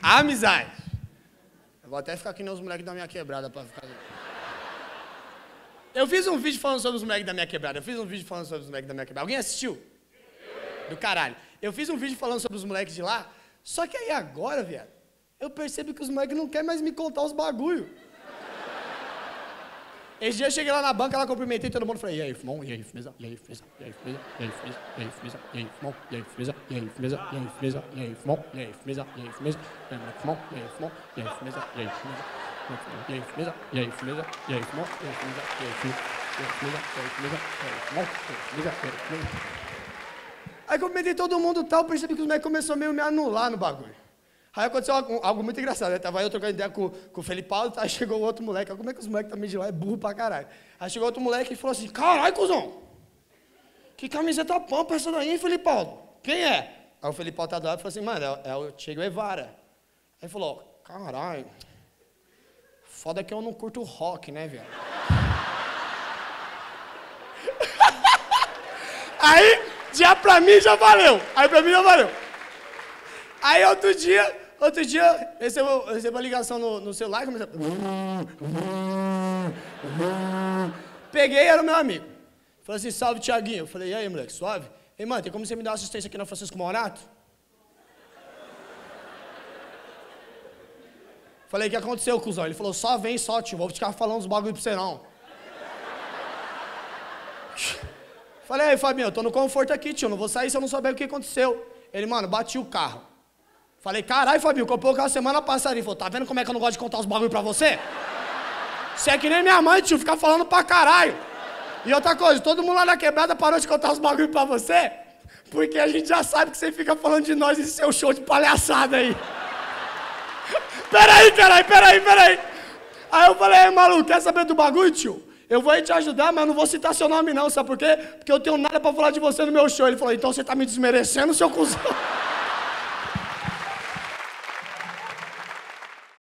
Amizade. Eu vou até ficar aqui nos moleques da minha quebrada pra ficar... Eu fiz um vídeo falando sobre os moleques da minha quebrada. Alguém assistiu? Do caralho. Eu fiz um vídeo falando sobre os moleques de lá, só que aí agora, viado, eu percebo que os moleques não querem mais me contar os bagulho. Esse dia eu cheguei lá na banca, lá cumprimentei todo mundo, falei, e aí, irmão, e aí, firmeza, e aí, firmeza, e aí, firmeza, e aí, firmeza, e aí, firmeza, e aí, irmão, e aí, firmeza, e aí, firmeza, e aí, firmeza, e aí, irmão, e aí, firmeza, e aí, firmeza, e aí, irmão, e aí, irmão, e aí, firmeza, e aí, firmeza, e aí, firmeza, e aí, firmeza, e aí, irmão, e aí, firmeza, e aí, firmeza, e aí, firmeza, e aí, firmeza, e aí, irmão, e aí, firmeza, e aí, firmeza. Aí cumprimentei todo mundo e tal, percebi que os moleques começaram meio a me anular no bagulho. Aí aconteceu algo muito engraçado, né? Tava eu trocando ideia com o Felipe Paulo, aí chegou outro moleque. Como é que os moleques também de lá é burro pra caralho? Aí chegou outro moleque e falou assim, caralho, cuzão, que camiseta pampa essa daí, hein, Felipe Paulo? Quem é? Aí o Felipe Paulo tá do lado e falou assim, mano, é o Che Guevara. Aí ele falou, caralho, foda que eu não curto rock, né, velho? Aí, já pra mim já valeu. Aí outro dia, recebo a ligação no celular e comecei a... Peguei, era o meu amigo. Falei assim, salve, Thiaguinho. Eu falei, e aí, moleque, suave? Ei, mano, tem como você me dar uma assistência aqui na Francisco Morato? Falei, o que aconteceu, cuzão? Ele falou, só vem, só, tio, vou ficar falando uns bagulho pra você, não. Falei, aí, Fabinho, eu tô no conforto aqui, tio, não vou sair se eu não souber o que aconteceu. Ele, mano, bati o carro. Falei, caralho, Fabinho, comprou o carro semana passada. Ele falou, tá vendo como é que eu não gosto de contar os bagulho pra você? Você é que nem minha mãe, tio, fica falando pra caralho. E outra coisa, todo mundo lá na quebrada parou de contar os bagulho pra você, porque a gente já sabe que você fica falando de nós e seu show de palhaçada aí. Peraí. Aí eu falei, maluco, quer saber do bagulho, tio? Eu vou aí te ajudar, mas não vou citar seu nome não, sabe por quê? Porque eu tenho nada pra falar de você no meu show. Ele falou, então você tá me desmerecendo, seu cuzão?